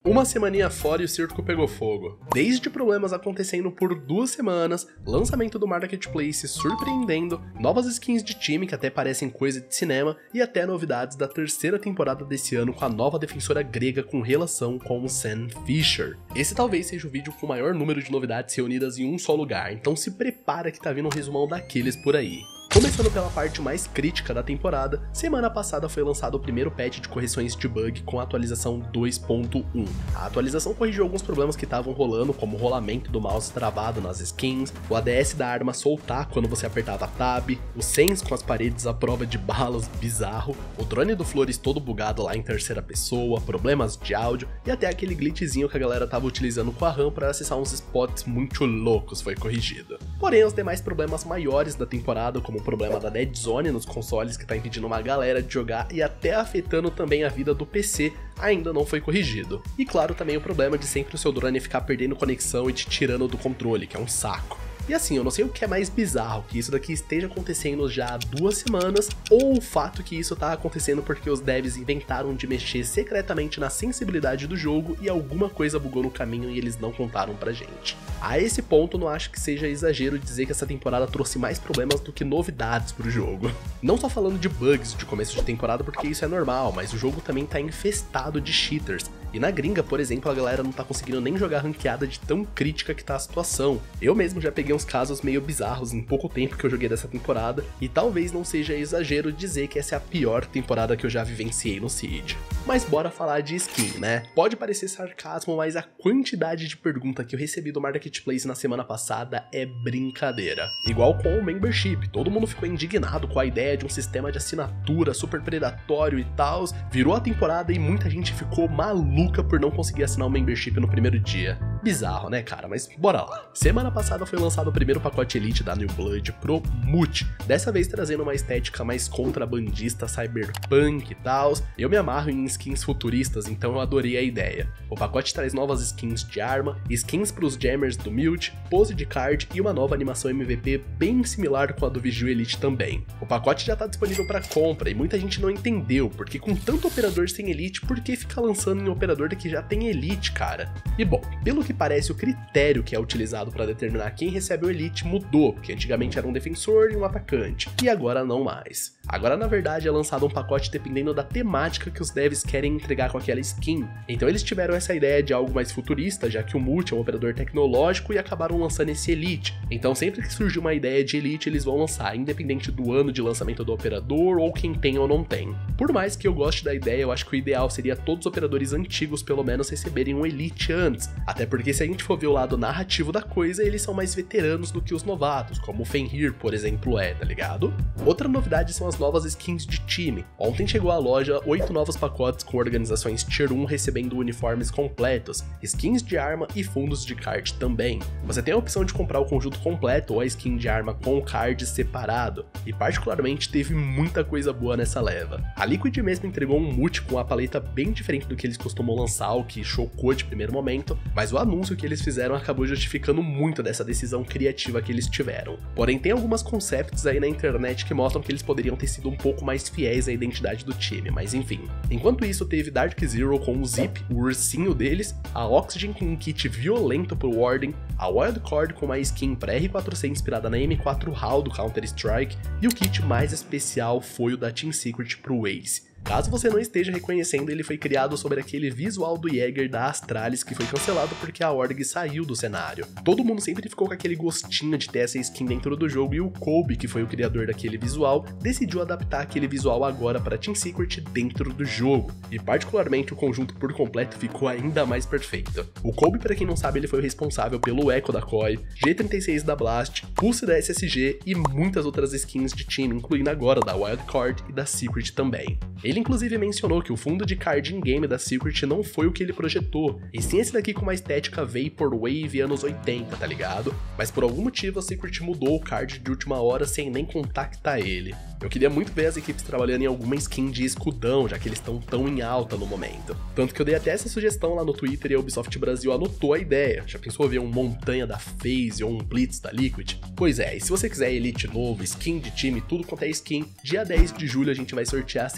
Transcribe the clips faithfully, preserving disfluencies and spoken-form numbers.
Uma semaninha fora e o circo pegou fogo. Desde problemas acontecendo por duas semanas, lançamento do Marketplace surpreendendo, novas skins de time que até parecem coisa de cinema e até novidades da terceira temporada desse ano com a nova defensora grega com relação com o Sam Fisher. Esse talvez seja o vídeo com o maior número de novidades reunidas em um só lugar, então se prepara que tá vindo um resumão daqueles por aí. Começando pela parte mais crítica da temporada, semana passada foi lançado o primeiro patch de correções de bug com a atualização dois ponto um. A atualização corrigiu alguns problemas que estavam rolando, como o rolamento do mouse travado nas skins, o A D S da arma soltar quando você apertava Tab, o Sense com as paredes à prova de balas bizarro, o drone do Flores todo bugado lá em terceira pessoa, problemas de áudio e até aquele glitchzinho que a galera tava utilizando com a RAM para acessar uns spots muito loucos foi corrigido. Porém, os demais problemas maiores da temporada, como o problema da Dead Zone nos consoles que tá impedindo uma galera de jogar e até afetando também a vida do P C, ainda não foi corrigido. E claro, também o problema de sempre o seu drone ficar perdendo conexão e te tirando do controle, que é um saco. E assim, eu não sei o que é mais bizarro, que isso daqui esteja acontecendo já há duas semanas, ou o fato que isso tá acontecendo porque os devs inventaram de mexer secretamente na sensibilidade do jogo e alguma coisa bugou no caminho e eles não contaram pra gente. A esse ponto, não acho que seja exagero dizer que essa temporada trouxe mais problemas do que novidades pro jogo. Não só falando de bugs de começo de temporada, porque isso é normal, mas o jogo também tá infestado de cheaters. E na gringa, por exemplo, a galera não tá conseguindo nem jogar ranqueada de tão crítica que tá a situação. Eu mesmo já peguei uns casos meio bizarros em pouco tempo que eu joguei dessa temporada, e talvez não seja exagero dizer que essa é a pior temporada que eu já vivenciei no Siege. Mas bora falar de skin, né? Pode parecer sarcasmo, mas a quantidade de pergunta que eu recebi do Marketplace na semana passada é brincadeira. Igual com o Membership, todo mundo ficou indignado com a ideia de um sistema de assinatura super predatório e tal, virou a temporada e muita gente ficou maluca por não conseguir assinar o Membership no primeiro dia. Bizarro, né, cara? Mas bora lá. Semana passada foi lançado o primeiro pacote Elite da New Blood pro Mute, dessa vez trazendo uma estética mais contrabandista, cyberpunk e tal. Eu me amarro em skins futuristas, então eu adorei a ideia. O pacote traz novas skins de arma, skins pros jammers do Mute, pose de card e uma nova animação M V P bem similar com a do Vigil Elite também. O pacote já tá disponível para compra e muita gente não entendeu, porque com tanto operador sem Elite, por que ficar lançando em operador que já tem Elite, cara? E bom, pelo que parece, o critério que é utilizado para determinar quem recebe o Elite mudou, porque antigamente era um defensor e um atacante, e agora não mais. Agora, na verdade, é lançado um pacote dependendo da temática que os devs querem entregar com aquela skin. Então eles tiveram essa ideia de algo mais futurista, já que o Mute é um operador tecnológico, e acabaram lançando esse Elite. Então sempre que surge uma ideia de Elite, eles vão lançar, independente do ano de lançamento do operador, ou quem tem ou não tem. Por mais que eu goste da ideia, eu acho que o ideal seria todos os operadores antigos pelo menos receberem um Elite antes, até porque se a gente for ver o lado narrativo da coisa, eles são mais veteranos do que os novatos, como o Fenrir, por exemplo, é, tá ligado? Outra novidade são as novas skins de time. Ontem chegou à loja oito novos pacotes com organizações Tier um recebendo uniformes completos, skins de arma e fundos de card também. Você tem a opção de comprar o conjunto completo ou a skin de arma com o card separado, e particularmente teve muita coisa boa nessa leva. A Liquid mesmo entregou um Mute com uma paleta bem diferente do que eles costumam lançar, o que chocou de primeiro momento, mas o anúncio que eles fizeram acabou justificando muito dessa decisão criativa que eles tiveram. Porém, tem algumas concepts aí na internet que mostram que eles poderiam ter sido um pouco mais fiéis à identidade do time, mas enfim. Enquanto isso, teve Dark Zero com o Zip, o ursinho deles, a Oxygen com um kit violento pro Warden, a Wildcard com uma skin pra R quatro C inspirada na M quatro HAL do Counter-Strike, e o kit mais especial foi o da Team Secret pro Ace. Caso você não esteja reconhecendo, ele foi criado sobre aquele visual do Jäger da Astralis que foi cancelado porque a Org saiu do cenário. Todo mundo sempre ficou com aquele gostinho de ter essa skin dentro do jogo, e o Kobe, que foi o criador daquele visual, decidiu adaptar aquele visual agora para Team Secret dentro do jogo, e particularmente o conjunto por completo ficou ainda mais perfeito. O Kobe, para quem não sabe, ele foi o responsável pelo Echo da C O I, G trinta e seis da Blast, Pulse da S S G e muitas outras skins de time, incluindo agora da Wildcard e da Secret também. Ele inclusive mencionou que o fundo de card in-game da Secret não foi o que ele projetou, e sim esse daqui com uma estética Vaporwave anos oitenta, tá ligado? Mas por algum motivo a Secret mudou o card de última hora sem nem contactar ele. Eu queria muito ver as equipes trabalhando em alguma skin de escudão, já que eles estão tão em alta no momento. Tanto que eu dei até essa sugestão lá no Twitter e a Ubisoft Brasil anotou a ideia. Já pensou ver um Montanha da FaZe ou um Blitz da Liquid? Pois é, e se você quiser Elite novo, skin de time, tudo quanto é skin, dia dez de julho a gente vai sortear sete mil e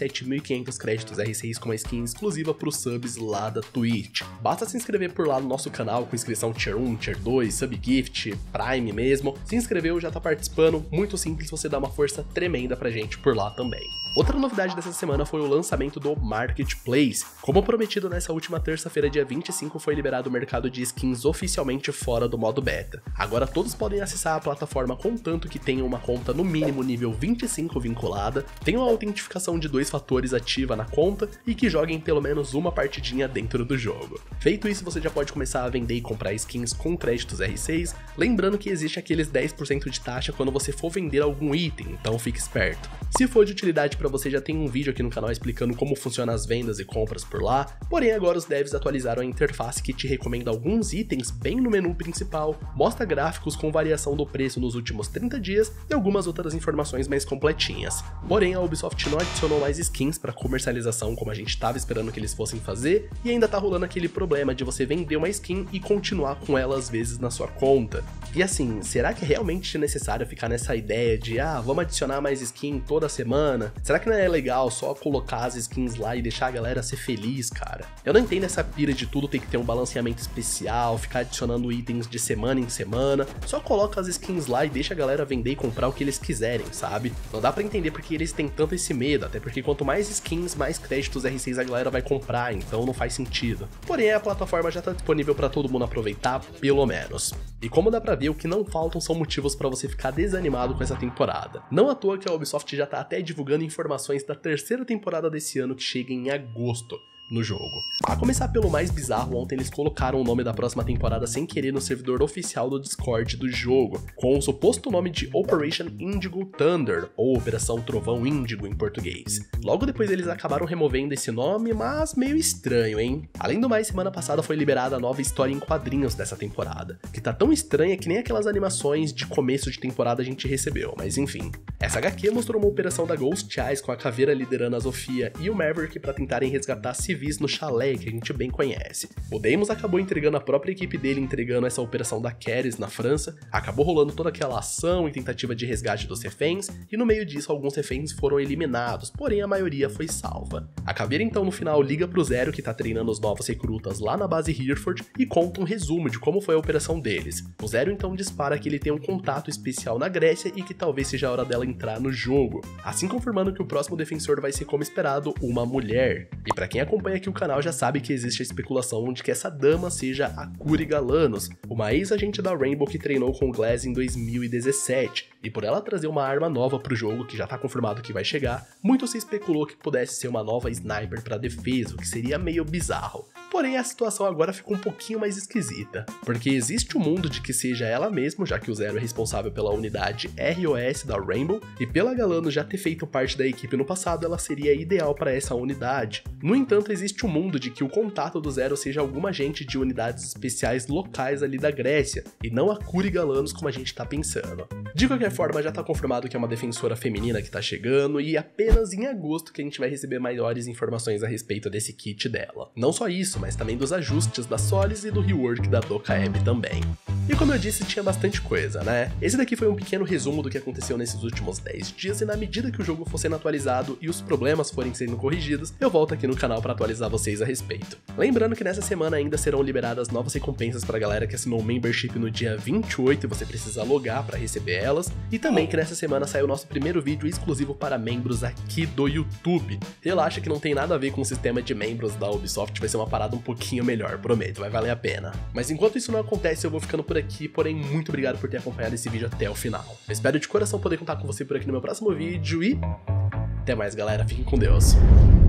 quinhentos créditos R seis com uma skin exclusiva para os subs lá da Twitch. Basta se inscrever por lá no nosso canal com inscrição Tier um, Tier dois, Subgift, Prime mesmo. Se inscreveu, já tá participando, muito simples, você dá uma força tremenda pra gente por lá também. Outra novidade dessa semana foi o lançamento do Marketplace. Como prometido nessa última terça-feira, dia vinte e cinco, foi liberado o mercado de skins oficialmente fora do modo beta. Agora todos podem acessar a plataforma contanto que tenham uma conta no mínimo nível vinte e cinco vinculada, tenham a autentificação de dois fatores ativa na conta e que joguem pelo menos uma partidinha dentro do jogo. Feito isso, você já pode começar a vender e comprar skins com créditos R seis, lembrando que existe aqueles dez por cento de taxa quando você for vender algum item, então fique esperto. Se for de utilidade para você, já tem um vídeo aqui no canal explicando como funcionam as vendas e compras por lá, porém agora os devs atualizaram a interface que te recomenda alguns itens bem no menu principal, mostra gráficos com variação do preço nos últimos trinta dias e algumas outras informações mais completinhas. Porém a Ubisoft não adicionou mais skins para comercialização como a gente estava esperando que eles fossem fazer, e ainda tá rolando aquele problema de você vender uma skin e continuar com ela às vezes na sua conta. E assim, será que é realmente necessário ficar nessa ideia de ah, vamos adicionar mais skin toda semana? Será que não é legal só colocar as skins lá e deixar a galera ser feliz, cara? Eu não entendo essa pira de tudo ter que ter um balanceamento especial, ficar adicionando itens de semana em semana. Só coloca as skins lá e deixa a galera vender e comprar o que eles quiserem, sabe? Não dá pra entender porque eles têm tanto esse medo, até porque quanto mais skins, mais créditos R seis a galera vai comprar, então não faz sentido. Porém a plataforma já tá disponível pra todo mundo aproveitar, pelo menos. E como dá pra ver, o que não faltam são motivos pra você ficar desanimado com essa temporada. Não à toa que a Ubisoft já tá até divulgando informações da terceira temporada desse ano que chega em agosto no jogo. A começar pelo mais bizarro, ontem eles colocaram o nome da próxima temporada sem querer no servidor oficial do Discord do jogo, com o suposto nome de Operation Indigo Thunder, ou Operação Trovão Índigo em português. Logo depois eles acabaram removendo esse nome, mas meio estranho, hein? Além do mais, semana passada foi liberada a nova história em quadrinhos dessa temporada, que tá tão estranha que nem aquelas animações de começo de temporada a gente recebeu, mas enfim. Essa H Q mostrou uma operação da Ghost Eyes com a Caveira liderando a Zofia e o Maverick para tentarem resgatar civis no chalé que a gente bem conhece. O Deimos acabou entregando a própria equipe dele, entregando essa operação da Keres na França, acabou rolando toda aquela ação e tentativa de resgate dos reféns, e no meio disso alguns reféns foram eliminados, porém a maioria foi salva. A Caveira então no final liga pro Zero, que tá treinando os novos recrutas lá na base Hereford, e conta um resumo de como foi a operação deles. O Zero então dispara que ele tem um contato especial na Grécia e que talvez seja a hora dela entrar no jogo, assim confirmando que o próximo defensor vai ser, como esperado, uma mulher. E pra quem acompanha aqui o canal já sabe que existe a especulação de que essa dama seja a Curi Galanos, uma ex-agente da Rainbow que treinou com o Glaz em dois mil e dezessete, e por ela trazer uma arma nova pro jogo, que já tá confirmado que vai chegar, muito se especulou que pudesse ser uma nova sniper pra defesa, o que seria meio bizarro. Porém, a situação agora ficou um pouquinho mais esquisita, porque existe o mundo de que seja ela mesma, já que o Zero é responsável pela unidade R O S da Rainbow, e pela Galano já ter feito parte da equipe no passado, ela seria ideal para essa unidade. No entanto, existe o mundo de que o contato do Zero seja algum agente de unidades especiais locais ali da Grécia, e não a Curi Galanos como a gente tá pensando. De qualquer forma, já tá confirmado que é uma defensora feminina que tá chegando, e apenas em agosto que a gente vai receber maiores informações a respeito desse kit dela. Não só isso, mas também dos ajustes da Solis e do rework da Dokkaebi também. E como eu disse, tinha bastante coisa, né? Esse daqui foi um pequeno resumo do que aconteceu nesses últimos dez dias, e na medida que o jogo for sendo atualizado e os problemas forem sendo corrigidos, eu volto aqui no canal para atualizar vocês a respeito. Lembrando que nessa semana ainda serão liberadas novas recompensas pra galera que assinou o membership no dia vinte e oito e você precisa logar para receber elas, e também que nessa semana saiu o nosso primeiro vídeo exclusivo para membros aqui do YouTube. Relaxa que não tem nada a ver com o sistema de membros da Ubisoft, vai ser uma parada um pouquinho melhor, prometo, vai valer a pena. Mas enquanto isso não acontece, eu vou ficando por aqui, porém muito obrigado por ter acompanhado esse vídeo até o final. Eu espero de coração poder contar com você por aqui no meu próximo vídeo e até mais, galera, fiquem com Deus.